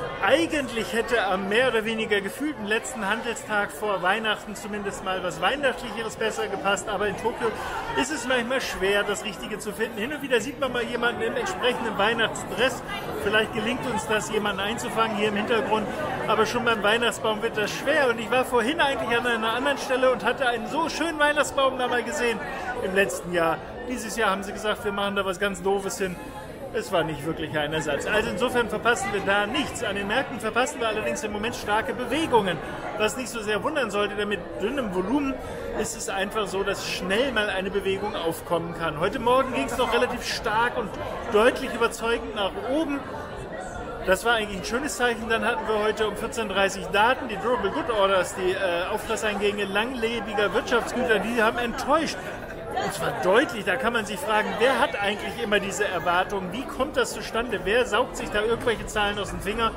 Eigentlich hätte am mehr oder weniger gefühlten letzten Handelstag vor Weihnachten zumindest mal was Weihnachtlicheres besser gepasst, aber in Tokio ist es manchmal schwer, das Richtige zu finden. Hin und wieder sieht man mal jemanden im entsprechenden Weihnachtsdress. Vielleicht gelingt uns das, jemanden einzufangen hier im Hintergrund, aber schon beim Weihnachtsbaum wird das schwer. Und ich war vorhin eigentlich an einer anderen Stelle und hatte einen so schönen Weihnachtsbaum da mal gesehen im letzten Jahr. Dieses Jahr haben sie gesagt, wir machen da was ganz Doofes hin. Es war nicht wirklich ein Ersatz. Also insofern verpassen wir da nichts. An den Märkten verpassen wir allerdings im Moment starke Bewegungen. Was nicht so sehr wundern sollte, denn mit dünnem Volumen ist es einfach so, dass schnell mal eine Bewegung aufkommen kann. Heute Morgen ging es noch relativ stark und deutlich überzeugend nach oben. Das war eigentlich ein schönes Zeichen. Dann hatten wir heute um 14:30 Uhr Daten, die Durable Good Orders, die Auftragseingänge langlebiger Wirtschaftsgüter, die haben enttäuscht. Und zwar deutlich, da kann man sich fragen, wer hat eigentlich immer diese Erwartungen? Wie kommt das zustande? Wer saugt sich da irgendwelche Zahlen aus dem Finger?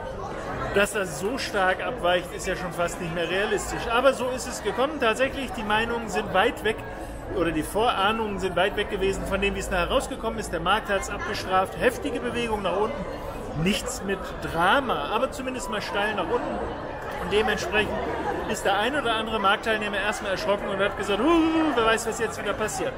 Dass das so stark abweicht, ist ja schon fast nicht mehr realistisch. Aber so ist es gekommen. Tatsächlich, die Meinungen sind weit weg, oder die Vorahnungen sind weit weg gewesen von dem, wie es nachher rausgekommen ist. Der Markt hat es abgestraft. Heftige Bewegung nach unten. Nichts mit Drama, aber zumindest mal steil nach unten. Und dementsprechend ist der ein oder andere Marktteilnehmer erstmal erschrocken und hat gesagt, wer weiß, was jetzt wieder passiert.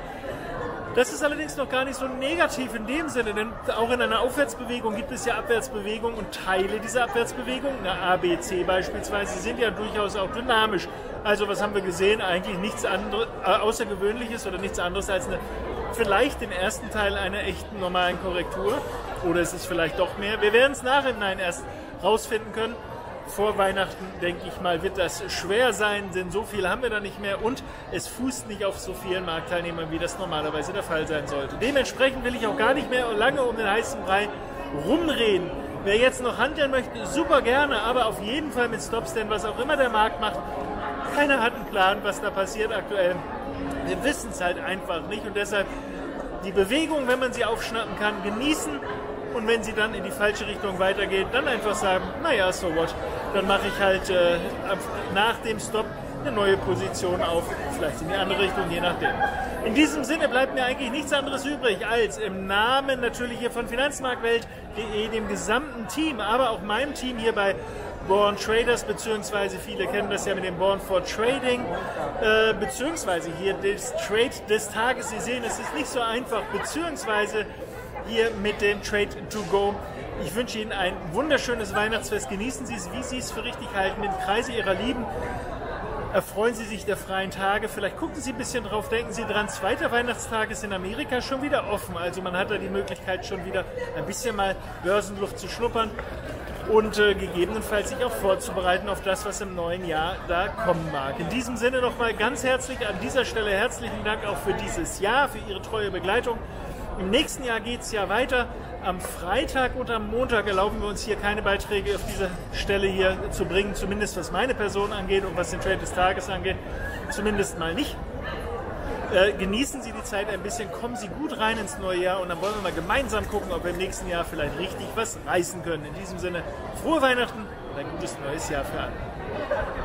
Das ist allerdings noch gar nicht so negativ in dem Sinne, denn auch in einer Aufwärtsbewegung gibt es ja Abwärtsbewegungen und Teile dieser Abwärtsbewegung, eine ABC beispielsweise, sind ja durchaus auch dynamisch. Also was haben wir gesehen? Eigentlich nichts anderes, Außergewöhnliches oder nichts anderes als vielleicht den ersten Teil einer echten normalen Korrektur. Oder ist es vielleicht doch mehr? Wir werden es nachhinein erst rausfinden können. Vor Weihnachten, denke ich mal, wird das schwer sein, denn so viel haben wir da nicht mehr und es fußt nicht auf so vielen Marktteilnehmern, wie das normalerweise der Fall sein sollte. Dementsprechend will ich auch gar nicht mehr lange um den heißen Brei rumreden. Wer jetzt noch handeln möchte, super gerne, aber auf jeden Fall mit Stops, denn was auch immer der Markt macht, keiner hat einen Plan, was da passiert aktuell. Wir wissen es halt einfach nicht und deshalb die Bewegung, wenn man sie aufschnappen kann, genießen. Und wenn sie dann in die falsche Richtung weitergeht, dann einfach sagen, naja, so what, dann mache ich halt nach dem Stop eine neue Position auf, vielleicht in die andere Richtung, je nachdem. In diesem Sinne bleibt mir eigentlich nichts anderes übrig, als im Namen natürlich hier von Finanzmarktwelt.de, dem gesamten Team, aber auch meinem Team hier bei Born Traders, beziehungsweise viele kennen das ja mit dem Born for Trading, beziehungsweise hier das Trade des Tages. Sie sehen, es ist nicht so einfach, beziehungsweise hier mit dem Trade to Go. Ich wünsche Ihnen ein wunderschönes Weihnachtsfest. Genießen Sie es, wie Sie es für richtig halten, im Kreise Ihrer Lieben. Erfreuen Sie sich der freien Tage. Vielleicht gucken Sie ein bisschen drauf, denken Sie dran. Zweiter Weihnachtstag ist in Amerika schon wieder offen. Also man hat da die Möglichkeit, schon wieder ein bisschen mal Börsenluft zu schnuppern und gegebenenfalls sich auch vorzubereiten auf das, was im neuen Jahr da kommen mag. In diesem Sinne nochmal ganz herzlich an dieser Stelle herzlichen Dank auch für dieses Jahr, für Ihre treue Begleitung. Im nächsten Jahr geht es ja weiter. Am Freitag und am Montag erlauben wir uns hier keine Beiträge auf dieser Stelle hier zu bringen, zumindest was meine Person angeht und was den Trade des Tages angeht, zumindest mal nicht. Genießen Sie die Zeit ein bisschen, kommen Sie gut rein ins neue Jahr und dann wollen wir mal gemeinsam gucken, ob wir im nächsten Jahr vielleicht richtig was reißen können. In diesem Sinne, frohe Weihnachten und ein gutes neues Jahr für alle.